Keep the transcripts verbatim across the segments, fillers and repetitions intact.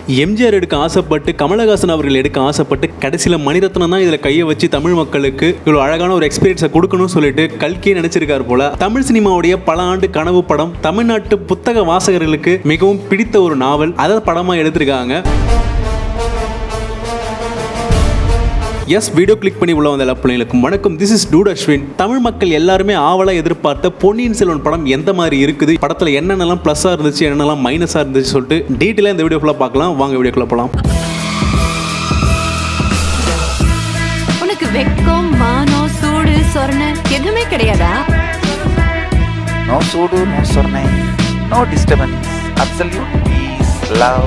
எம்ஜிஆர் எடுக்க ஆசைப்பட்டு கமலஹாசன் அவர்கள் எடுக்க ஆசைப்பட்டு கடைசியில மணிரத்னம் தான் இதுல கையை வச்சு தமிழ் மக்களுக்கு இவ்வளவு அழகான ஒரு எக்ஸ்பீரியன்ஸை கொடுக்கணும்னு சொல்லிட்டு கல்கியை நினைச்சிருக்காரு போல. தமிழ் சினிமாவுடைய பல ஆண்டு கனவு படம், தமிழ்நாட்டு புத்தக வாசகர்களுக்கு மிகவும் பிடித்த ஒரு நாவல், அதை படமா எடுத்திருக்காங்க. எஸ் வீடியோ கிளிக் பண்ணி உள்ள வந்த எல்லா பிள்ளைங்களுக்கும் வணக்கம். This is dude Ashwin. Tamil மக்கள் எல்லாருமே ஆவலா எதிர்பார்த்த பொன்னியின் செல்வன் படம் எந்த மாதிரி இருக்குது, படத்துல என்னென்னலாம் பிளஸ்ஸா இருந்துச்சு, என்னென்னலாம் மைனஸா இருந்துச்சு சொல்லிட்டு டீட்டெயிலா இந்த வீடியோக்குள்ள பார்க்கலாம். வாங்க வீடியோக்குள்ள போலாம். உனக்கு வெக்கம், மானம், சூடு, சொரணை எதுவுமே கிடையாதா? No சூடு, no சொரணை, no disturbance, absolute peace, love.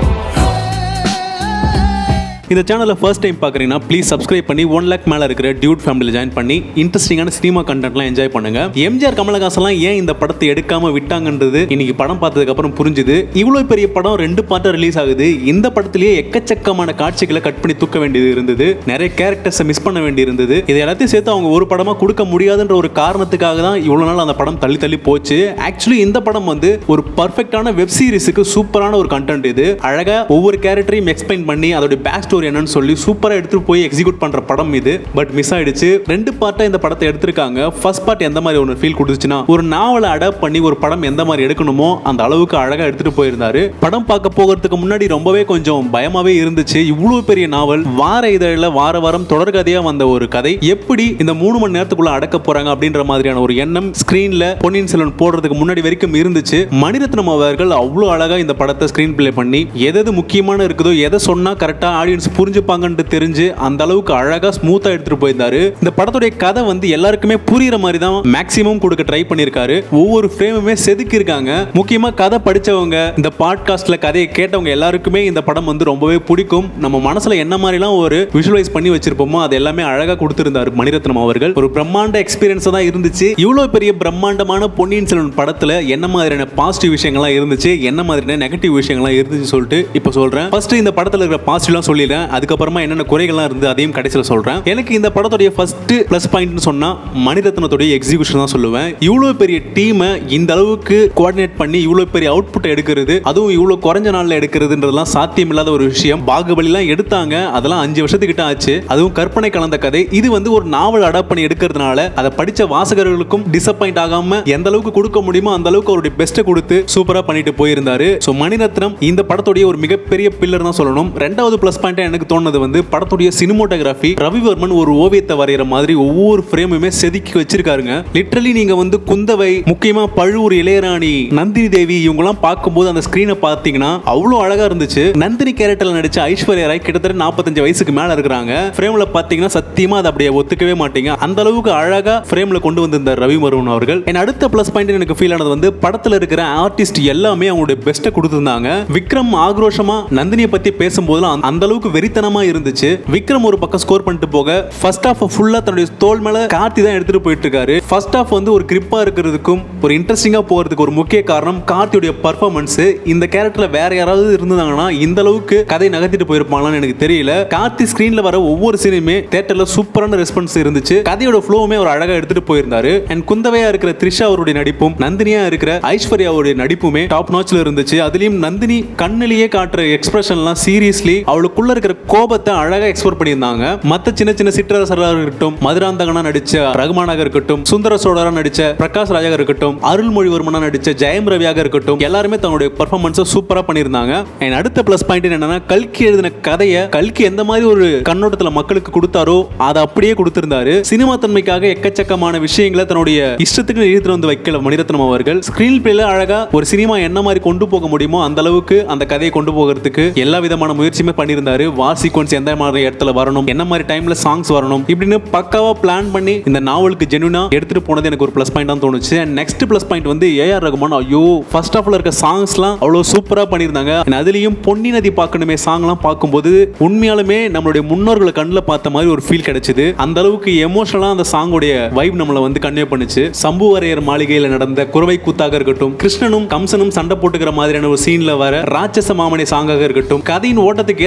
இந்த சேனலை ஃபர்ஸ்ட் டைம் பார்க்குறீங்கன்னா ப்ளீஸ் சப்ஸ்கிரைப் பண்ணி ஒன் லேக் மேலே இருக்கிற டியூட் ஃபேமிலியில் ஜாயின் பண்ணி இன்ட்ரெஸ்டிங்கான சினிமா கண்டென்ட்லாம் என்ஜாய் பண்ணுங்க. எம்ஜிஆர் கமலஹாசன்லாம் ஏன் இந்த படத்தை எடுக்காம விட்டாங்கன்றது இன்னைக்கு படம் பார்த்ததுக்கு அப்புறம் புரிஞ்சுது. இவ்வளோ பெரிய படம் ரெண்டு பார்ட்டாக ரிலீஸ் ஆகுது. இந்த படத்திலேயே எக்கச்சக்கமான காட்சிகளை கட் பண்ணி தூக்க வேண்டியது இருந்தது. நிறைய கேரக்டர்ஸை மிஸ் பண்ண வேண்டி இருந்தது. இது எல்லாத்தையும் சேர்த்து அவங்க ஒரு படமாக கொடுக்க முடியாதுன்ற ஒரு காரணத்துக்காக தான் இவ்வளோ நாள் அந்த படம் தள்ளி தள்ளி போச்சு. ஆக்சுவலி இந்த படம் வந்து ஒரு பர்ஃபெக்டான வெப் சீரிஸுக்கு சூப்பரான ஒரு கண்டென்ட். இது அழகா ஒவ்வொரு கேரக்டரையும் எக்ஸ்பிளைன் பண்ணி அதோட பேக் என்னன்னு சொல்லி சூப்பரா எடுத்து போய் எக்ஸிக்யூட் பண்ற படம் இது. பட் மிஸ் ஆயிடுச்சு. ரெண்டு பார்ட்டா இந்த படத்தை எடுத்திருக்காங்க. ஃபர்ஸ்ட் பார்ட் எந்த மாதிரி ஒரு ஃபீல் கொடுத்துச்சுன்னா, ஒரு நாவலை அடாப்ட் பண்ணி ஒரு படம் எந்த மாதிரி எடுக்கணுமோ அந்த அளவுக்கு அழகா எடுத்துட்டு போயிருந்தாரு. படம் பார்க்க போகிறதுக்கு முன்னாடி ரொம்பவே கொஞ்சம் பயமாவே இருந்துச்சு. இவ்வளவு பெரிய நாவல், வார இதழில் வார வாரம் தொடர்கதையா வந்த ஒரு கதை எப்படி இந்த மூணு மணி நேரத்துக்குள்ள அடக்க போறாங்க அப்படின்ற மாதிரியான ஒரு எண்ணம் ஸ்கிரீன்ல பொன்னியின் செல்வன் போடுறதுக்கு முன்னாடி வரைக்கும் இருந்துச்சு. மணிரத்னம் அவர்கள் அவ்வளவு அழகா இந்த படத்தை ஸ்கிரீன் பிளே பண்ணி எது முக்கியமான இருக்குதோ, எதை சொன்னா கரெக்டா ஆடியன்ஸ் புரிஞ்சுப்பாங்கன்னு தெரிஞ்சு அந்த அளவுக்கு அழகா ஸ்மூத்தா எடுத்துட்டு போயிருந்தாரு. இந்த படத்துடைய கதை வந்து எல்லாருக்குமே புரியுற மாதிரி தான் மேக்ஸிமம் கொடுக்க ட்ரை பண்ணிருக்காரு. ஒவ்வொரு ஃப்ரேமுமே செதுக்கி இருக்காங்க. முக்கியமா கதை படிச்சவங்க, இந்த பாட்காஸ்ட்ல கதையை கேட்டவங்க எல்லாருக்குமே இந்த படம் வந்து ரொம்பவே பிடிக்கும். நம்ம மனசுல என்ன மாதிரிலாம் ஒரு விஷுவலைஸ் பண்ணி வச்சிருப்போமோ அது எல்லாமே அழகா கொடுத்திருந்தாரு மணிரத்னம் அவர்கள். ஒரு பிரம்மாண்ட எக்ஸ்பீரியன்ஸ் தான் இருந்துச்சு. இவ்வளவு பெரிய பிரம்மாண்டமான பொன்னியின் செல்வன் படத்துல என்ன மாதிரியான பாசிட்டிவ் விஷயங்கள்லாம் இருந்துச்சு, என்ன மாதிரியான நெகட்டிவ் விஷயங்கள்லாம் இருந்துச்சு சொல்லிட்டு இப்ப சொல்றேன். ஃபர்ஸ்ட் இந்த படத்துல இருக்கிற பாசிட்டிவ்லாம் சொல்லிடுறேன். அதுக்கப்புறமா என்னென்ன குறைகள்லாம் இருந்து அதையும் கடைசியில் சொல்றேன். எனக்கு இந்த படத்துடைய ஃபர்ஸ்ட் பிளஸ் பாயிண்ட்னு சொன்னா மணிரத்னத்துடைய எக்ஸிகியூஷன் தான் சொல்லுவேன். இவ்வளவு பெரிய டீமை இந்த அளவுக்கு கோஆர்டினேட் பண்ணி இவ்வளவு பெரிய அவுட்புட் எடுக்கிறது, அதுவும் இவ்வளவு குறைஞ்ச நாள்ல எடுக்கிறதுன்றதெல்லாம் சாத்தியம் இல்லாத ஒரு விஷயம். பாகுபலிலாம் எடுத்தாங்க, அதெல்லாம் அஞ்சு வருஷத்துக்கிட்ட ஆச்சு. அதுவும் கற்பனை கலந்த கதை. இது வந்து ஒரு நாவல் அடாப்ட் பண்ணி எடுக்கிறதுனால அதை படிச்ச வாசகர்களுக்கும் டிசப்பாயிண்ட் ஆகாம எந்த அளவுக்கு கொடுக்க முடியுமோ அந்த அளவுக்கு அவருடைய பெஸ்ட்டை கொடுத்து சூப்பரா பண்ணிட்டு போயிருந்தாரு. ஸோ மணிரத்னம் இந்த படத்துடைய ஒரு மிகப்பெரிய பில்லர் தான் சொல்லணும். ரெண்டாவது பிளஸ் பாயிண்ட் எனக்கு தோணுது வந்து படத்துடைய சினிமோட்டோகிராஃபி. ரவிவர்மன் ஒரு ஓவியத்தை வரைகிற மாதிரி ஒவ்வொரு ஃப்ரேமுமே செதுக்கி வச்சிருக்காருங்க. லிட்டரலி நீங்க வந்து குந்தவை, முக்கியமா பழுவூர் இளையராணி, நந்தினி தேவி இவங்கெல்லாம் பார்க்கும்போது அந்த ஸ்கிரீனை பார்த்தீங்கன்னா அவ்வளோ அழகா இருந்துச்சு. நந்தினி கேரக்டர்ல நடிச்ச ஐஸ்வர்யா ராய் கிட்டத்தட்ட நாற்பத்தஞ்சு வயசுக்கு மேல இருக்கிறாங்க. ஃப்ரேம்ல பார்த்தீங்கன்னா சத்தியமா அதை அப்படியே ஒத்துக்கவே மாட்டீங்க. அந்த அளவுக்கு அழகா ஃப்ரேம்ல கொண்டு வந்திருந்தார் ரவிவர்மன் அவர்கள். என் அடுத்த பிளஸ் பாயிண்ட் எனக்கு ஃபீல் ஆனது வந்து படத்துல இருக்கிற ஆர்டிஸ்ட் எல்லாமே அவங்களுடைய பெஸ்ட்டை கொடுத்திருந்தாங்க. விக்ரம் ஆக்ரோஷமா நந்தினியை பத்தி பேசும்போது அந்த அளவுக்கு வெறித்தனமா இருந்துச்சு. விக்ரம் ஒரு பக்கம் ஸ்கோர் பண்ணிட்டு போக ஃபர்ஸ்ட் ஹாஃப் ஃபுல்லா தன்னுடைய தோள் மேல கார்த்தி தான் எடுத்துட்டு போயிட்டு இருக்காரு. ஃபர்ஸ்ட் ஹாஃப் வந்து ஒரு கிரிப்பா இருக்கிறதுக்கும் ஒரு இன்ட்ரெஸ்டிங்கா போறதுக்கு ஒரு முக்கிய காரணம் கார்த்தியோட பெர்ஃபார்மன்ஸ். இந்த கேரக்டர்ல வேற யாராவது இருந்தாங்கன்னா இந்த அளவுக்கு கதை நகர்த்திட்டு போயிருப்பாங்களான்னு எனக்கு தெரியல. கார்த்தி ஸ்கிரீன்ல வர ஒவ்வொரு சீனுமே தியேட்டர்ல சூப்பரான ரெஸ்பான்ஸ் இருந்துச்சு. கதையோட ஃப்ளோவுமே ஒரு அழகா எடுத்துட்டு போயிருந்தாரு. அண்ட் குந்தவையா இருக்கிற த்ரிஷா அவருடைய நடிப்பும், நந்தினியா இருக்கிற ஐஸ்வர்யாவுடைய நடிப்புமே டாப் நாட்ச்ல இருந்துச்சு. அதுலயும் நந்தினி கண்ணிலேயே காட்டுற எக்ஸ்பிரஷன்லாம் சீரியஸ்லி அவளுக்குள்ள இருக்கிற கோபத்தை அழகா எக்ஸ்போர்ட் பண்ணியிருந்தாங்க. மத்த சின்ன சின்ன சிற்றரசராக இருக்கட்டும், மதுராந்தகனா நடிச்ச ரகுமானாக இருக்கட்டும், சுந்தர சோழரா நடிச்ச பிரகாஷ் ராஜாக இருக்கட்டும், அருள்மொழிவர்மனா நடிச்ச ஜெயம் ரவியாக இருக்கட்டும், எல்லாருமே தன்னுடைய பெர்ஃபார்மன்ஸை சூப்பரா பண்ணியிருந்தாங்க. என் அடுத்த பிளஸ் பாயிண்ட் என்னன்னா, கல்கி எழுதின கதையை கல்கி எந்த மாதிரி ஒரு கண்ணோட்டத்துல மக்களுக்கு கொடுத்தாரோ அதை அப்படியே கொடுத்திருந்தாரு. சினிமா தன்மைக்காக எக்கச்சக்கமான விஷயங்களை தன்னுடைய இஷ்டத்துக்கு எழுதிட்டு வந்து வைக்கல மணிரத்னம் அவர்கள். ஸ்கிரீன் பிளேல அழகா ஒரு சினிமா என்ன மாதிரி கொண்டு போக முடியுமோ அந்த அளவுக்கு அந்த கதையை கொண்டு போகிறதுக்கு எல்லா விதமான முயற்சியுமே பண்ணியிருந்தாரு. வார் சீக்வன்ஸ் எந்த மாதிரி இடத்துல வரணும், என்ன மாதிரி டைம்ல சாங்ஸ் வரணும், இப்படின்னு பக்காவா பிளான் பண்ணி இந்த நாவலுக்கு ஜெனுனா எடுத்துட்டு போனது எனக்கு ஒரு பிளஸ் பாயிண்ட் தான் தோணுச்சு. நெக்ஸ்ட் பிளஸ் பாயிண்ட் வந்து ஏ ஆர் ரகுமான். ஐயோ, ஃபர்ஸ்ட் ஹாஃப்ல இருக்க சாங்ஸ்லாம் அவ்வளவு சூப்பரா பண்ணியிருந்தாங்க. அதுலயும் பொன்னி நதி பார்க்கணுமே சாங்லாம் பார்க்கும்போது உண்மையாலுமே நம்மளுடைய முன்னோர்களை கண்ணில் பார்த்த மாதிரி ஒரு ஃபீல் கிடைச்சது. அந்த அளவுக்கு எமோஷனலா அந்த சாங்கோடைய வைப் நம்மளை வந்து கன்வே பண்ணுச்சு. சம்புவரையர் மாளிகையில் நடந்த குறவை கூத்தாக இருக்கட்டும், கிருஷ்ணனும் கம்சனும் சண்டை போட்டுக்கிற மாதிரியான ஒரு சீன்ல வர ராட்சச மாமணி சாங்காக இருக்கட்டும், கதையின் ஓட்டத்துக்கு ஏத்த மாதிரி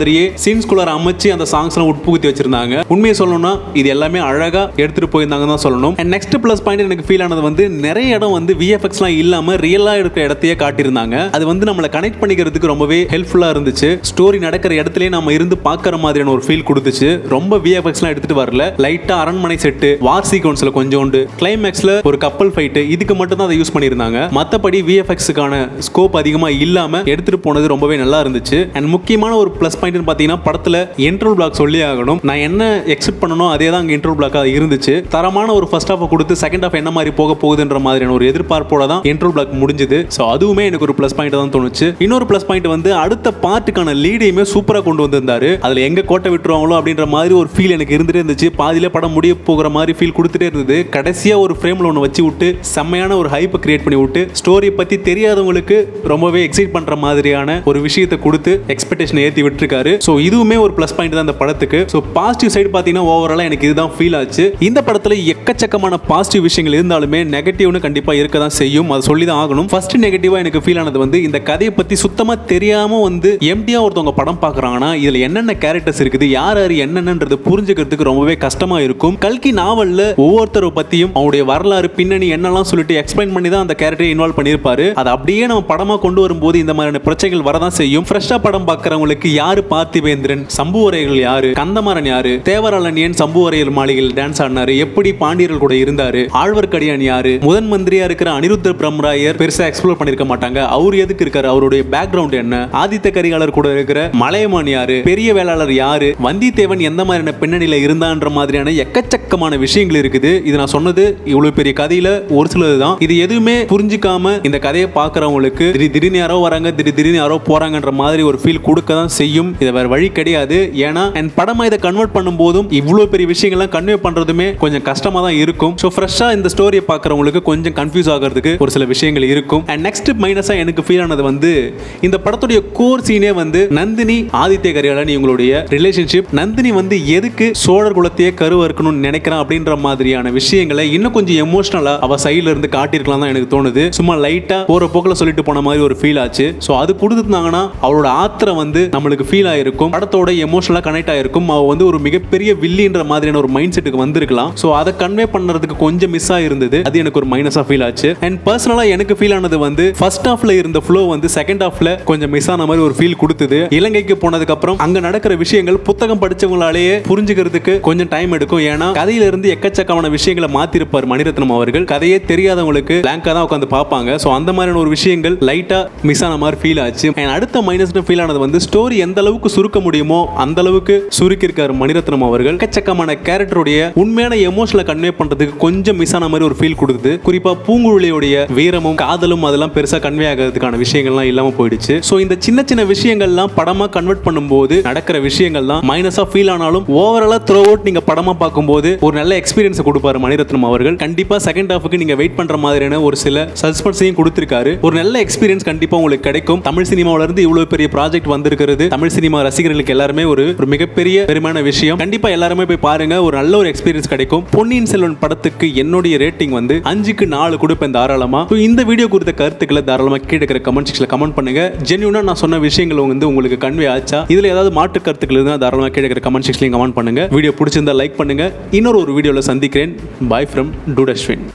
மாதிரியே சீன்ஸ்குள்ளார அமைச்சு அந்த சாங்ஸ் எல்லாம் உட்புகுத்தி வச்சிருந்தாங்க. உண்மையை சொல்லணும்னா இது எல்லாமே அழகா எடுத்துட்டு போயிருந்தாங்க தான் சொல்லணும். அண்ட் நெக்ஸ்ட் பிளஸ் பாயிண்ட் எனக்கு ஃபீல் ஆனது வந்து நிறைய இடம் வந்து விஎஃப்எக்ஸ் எல்லாம் இல்லாம ரியலா இருக்கிற இடத்தையே காட்டியிருந்தாங்க. அது வந்து நம்மளை கனெக்ட் பண்ணிக்கிறதுக்கு ரொம்பவே ஹெல்ப்ஃபுல்லா இருந்துச்சு. ஸ்டோரி நடக்கிற இடத்துலயே நம்ம இருந்து பார்க்குற மாதிரியான ஒரு ஃபீல் கொடுத்துச்சு. ரொம்ப விஎஃப்எக்ஸ் எல்லாம் எடுத்துட்டு வரல. லைட்டா அரண்மனை செட்டு, வார் சீக்வன்ஸ்ல கொஞ்சோண்டு, கிளைமேக்ஸ்ல ஒரு கப்பல் ஃபைட், இதுக்கு மட்டும் தான் அதை யூஸ் பண்ணியிருந்தாங்க. மற்றபடி விஎஃப்எக்ஸ்க்கான ஸ்கோப் அதிகமா இல்லாம எடுத்துட்டு போனது ரொம்பவே நல்லா இருந்துச்சு. அண்ட் முக்கியமான ஒரு பிளஸ் பாயிண்ட் பாத்தீங்கன்னா படத்துல இன்ட்ரோ பிளாக் சொல்லி ஆகணும். நான் என்ன எக்ஸ்பெக்ட் பண்ணணும் அதே தான் இன்ட்ரோ பிளாக்கா இருந்துச்சு. தரமான ஒரு ஃபர்ஸ்ட் ஹாஃப் கொடுத்து செகண்ட் ஹாஃப் என்ன மாதிரி போக போகுதுன்ற மாதிரியான ஒரு எதிர்பார்ப்போட தான் இன்ட்ரோ பிளாக் முடிஞ்சது. ஸோ அதுவுமே எனக்கு ஒரு பிளஸ் பாயிண்ட் தான் தோணுச்சு. இன்னொரு பிளஸ் பாயிண்ட் வந்து அடுத்த பார்ட்டுக்கான லீடையுமே சூப்பரா கொண்டு வந்திருந்தாரு. அதுல எங்க கோட்டை விட்டுருவாங்களோ அப்படின்ற மாதிரி ஒரு ஃபீல் எனக்கு இருந்துட்டே இருந்துச்சு. பாதியில படம் முடிய போகிற மாதிரி ஃபீல் கொடுத்துட்டே இருந்தது. கடைசியா ஒரு ஃப்ரேம்ல ஒன்று வச்சு விட்டு செம்மையான ஒரு ஹைப் கிரியேட் பண்ணி விட்டு ஸ்டோரி பத்தி தெரியாதவங்களுக்கு ரொம்பவே எக்ஸைட் பண்ற மாதிரியான ஒரு விஷயத்தை கொடுத்து எக்ஸ்பெக்டேஷன் ஏற்றி விட்டுருக்காரு. ஸோ இதுவுமே ஒரு பிளஸ் பாயிண்ட் தான் இந்த படத்துக்கு. ஸோ பாசிட்டிவ் சைடு பார்த்தீங்கன்னா ஓவராலா எனக்கு இதுதான் ஃபீல் ஆச்சு. இந்த படத்துல எக்கச்சக்கமான பாசிட்டிவ் விஷயங்கள் இருந்தாலுமே நெகட்டிவ்னு கண்டிப்பா இருக்க தான் செய்யும். அதை சொல்லி தான் ஆகணும். ஃபர்ஸ்ட் நெகட்டிவா எனக்கு ஃபீல் ஆனது வந்து இந்த கதையை பத்தி சுத்தமா தெரியாம வந்து எம்டியா ஒருத்தவங்க படம் பார்க்குறாங்கன்னா இதுல என்னென்ன கேரக்டர்ஸ் இருக்குது, யார் யார் என்னென்னன்றது புரிஞ்சுக்கிறதுக்கு ரொம்பவே கஷ்டமா இருக்கும். கல்கி நாவல்ல ஒவ்வொருத்தரை பத்தியும் அவருடைய வரலாறு பின்னணி என்னெல்லாம் சொல்லிட்டு எக்ஸ்பிளைன் பண்ணி தான் அந்த கேரக்டரை இன்வால்வ் பண்ணியிருப்பாரு. அதை அப்படியே நம்ம படமா கொண்டு வரும்போது இந்த மாதிரியான பிரச்சனைகள் வரதான் செய்யும். ஃப்ரெஷ்ஷா படம் பார்க்கறவங்களுக்கு யாரு பார்த்திபேந்திரன், சம்புவரையர்கள் யாரு, கந்தமாறன் யாரு, தேவராளன் ஏன் சம்புவரையர் மாளிகையில் டான்ஸ் ஆடினாரு, எப்படி பாண்டியர்கள் கூட இருந்தாரு, ஆழ்வார்க்கடியான் யாரு, முதன் மந்திரியா இருக்கிற அனிருத்த பிரம்மராயர் பெருசா எக்ஸ்ப்ளோர் பண்ணிருக்க மாட்டாங்க. அவர் எதுக்கு இருக்காரு, அவருடைய பேக்ரவுண்ட் என்ன, ஆதித்த கரிகாலர் கூட இருக்கிற மலையமான் யாரு, பெரிய வேளாளர் யாரு, வந்தித்தேவன் எந்த மாதிரியான பின்னணியில இருந்தான்ற மாதிரியான எக்கச்சக்கமான விஷயங்கள் இருக்குது. இது நான் சொன்னது இவ்வளவு பெரிய கதையில ஒரு சிலது தான். இது எதுவுமே புரிஞ்சுக்காம இந்த கதையை பார்க்கறவங்களுக்கு திடீர் திடீர்னு யாரோ வராங்க, திடீர் திடீர்னு யாரோ போறாங்கன்ற மாதிரி ஒரு ஃபீல் கொடுக்க தான் செய்யும். இது வேற வழி கிடையாது. ஏன்னா என் படமா இதை கன்வெர்ட் பண்ணும் போதும் இவ்வளவு பெரிய விஷயங்கள்லாம் கன்வே பண்றதுமே கொஞ்சம் கஷ்டமா தான் இருக்கும். ஸோ ஃப்ரெஷ்ஷா இந்த ஸ்டோரியை பார்க்கறவங்களுக்கு கொஞ்சம் கன்ஃபியூஸ் ஆகிறதுக்கு ஒரு சில விஷயங்கள் இருக்கும். அண்ட் நெக்ஸ்ட் மைனஸா எனக்கு ஃபீல் ஆனது வந்து இந்த படத்துடைய கோர் சீனே வந்து நந்தினி ஆதித்ய கரிகாலன் இவங்களுடைய ரிலேஷன்ஷிப். நந்தினி வந்து எதுக்கு சோழர் குலத்தையே கருவறுக்கணும்னு நினைக்கிறான் அப்படின்ற மாதிரியான விஷயங்களை இன்னும் கொஞ்சம் எமோஷனலா அவ சைடுல இருந்து காட்டியிருக்கலாம் தான் எனக்கு தோணுது. சும்மா லைட்டா போற போக்குல சொல்லிட்டு போன மாதிரி ஒரு ஃபீல் ஆச்சு. ஸோ அது கொடுத்துருந்தாங்கன்னா அவளோட ஆத்திரம் வந்து நம்மளுக்கு ஃபீல் ஆயிருக்கும், படத்தோட எமோஷனலா கனெக்ட் ஆயிருக்கும். அவ வந்து ஒரு மிகப்பெரிய வில்லின்ற மாதிரியான ஒரு மைண்ட் செட்டுக்கு வந்திருக்கலாம். ஸோ அதை கன்வே பண்றதுக்கு கொஞ்சம் மிஸ் ஆயிருந்தது. அது எனக்கு ஒரு மைனஸா ஃபீல் ஆச்சு. அண்ட் பர்சனலா எனக்கு ஃபீல் ஆனது வந்து ஃபர்ஸ்ட் ஹாஃப்ல இருந்த ஃப்ளோ வந்து செகண்ட் ஹாஃப்ல கொஞ்சம் மிஸ் ஆன மாதிரி ஒரு ஃபீல் கொடுத்தது. இலங்கைக்கு போனதுக்கு அப்புறம் அங்க நடக்கிற விஷயங்கள் புத்தகம் படிச்சவங்களாலேயே புரிஞ்சுக்கிறதுக்கு கொஞ்சம் டைம் எடுக்கும். ஏன்னா கதையில இருந்து எக்கச்சக்கமான விஷயங்களை மாத்திருப்பார் மணிரத்னம் அவர்கள். கதையே தெரியாதவங்களுக்கு பிளாங்கா தான் உட்காந்து பார்ப்பாங்க. ஸோ அந்த மாதிரியான ஒரு விஷயங்கள் லைட்டா மிஸ் ஆன மாதிரி ஃபீல் ஆச்சு. அடுத்த மைனஸ் ஃபீல் ஆனது வந்து ஸ்டோரி எந்த அளவுக்கு சுருக்க முடியுமோ அந்த அளவுக்கு சுருக்கி இருக்காரு மணிரத்னம் அவர்கள். எக்கச்சக்கமான கேரக்டருடைய உண்மையான எமோஷனலை கன்வே பண்றதுக்கு கொஞ்சம் மிஸ் ஆன மாதிரி ஒரு ஃபீல் கொடுக்குது. குறிப்பா பூங்குழலியுடைய வீரமும் காதலும் அதெல்லாம் பெருசா கன்வே ஆகிறதுக்கான விஷயங்கள்லாம் இல்லாம போயிடுச்சு. ஸோ இந்த சின்ன சின்ன விஷயங்கள்லாம் படமா கன்வெர்ட் பண்ணும்போது நடக்கிற விஷயங்கள் தான் மைனஸா ஃபீல் ஆனாலும் ஓவராலா த்ரூ அவுட் நீங்க படமா பார்க்கும்போது ஒரு நல்ல எக்ஸ்பீரியன்ஸ் கொடுப்பாரு மணிரத்னம் அவர்கள். கண்டிப்பா செகண்ட் ஹாஃப்க்கு நீங்க வெயிட் பண்ற மாதிரியான ஒரு சில சஸ்பென்ஸையும் கொடுத்திருக்காரு. ஒரு நல்ல எக்ஸ்பீரியன்ஸ் கண்டிப்பா உங்களுக்கு கிடைக்கும். தமிழ் சினிமாவில இருந்து இவ்வளவு பெரிய ப்ராஜெக்ட் வந்திருக்கிறது தமிழ் சினிமா ரசிகர்களுக்கு எல்லாருமே ஒரு ஒரு மிகப்பெரிய பெருமையான விஷயம். கண்டிப்பா எல்லாருமே போய் பாருங்க, ஒரு நல்ல ஒரு எக்ஸ்பீரியன்ஸ் கிடைக்கும். பொன்னியின் செல்வன் படத்துக்கு என்னுடைய ரேட்டிங் வந்து அஞ்சுக்கு நாலு கொடுப்பேன் தாராளமா. இந்த வீடியோ குறித்த கருத்துக்களை தாராளமா கீழே இருக்கிற கமெண்ட் செக்ஷன்ல கமெண்ட் பண்ணுங்க. ஜென்யூனா நான் சொன்ன விஷயங்கள் வந்து உங்களுக்கு கன்வே ஆச்சா, இதுல ஏதாவது மாற்று கருத்துக்கள் இருந்தா தாராளமா கீழே இருக்கிற கமெண்ட் செக்ஷன்ல கமெண்ட் பண்ணுங்க. வீடியோ பிடிச்சிருந்தா லைக் பண்ணுங்க. இன்னொரு ஒரு வீடியோல சந்திக்கிறேன். Bye from Aswin.